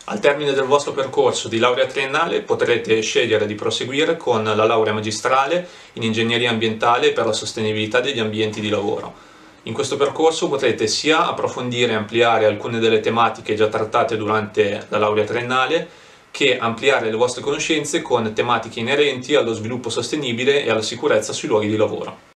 Al termine del vostro percorso di laurea triennale potrete scegliere di proseguire con la laurea magistrale in ingegneria ambientale per la sostenibilità degli ambienti di lavoro. In questo percorso potrete sia approfondire e ampliare alcune delle tematiche già trattate durante la laurea triennale, che ampliare le vostre conoscenze con tematiche inerenti allo sviluppo sostenibile e alla sicurezza sui luoghi di lavoro.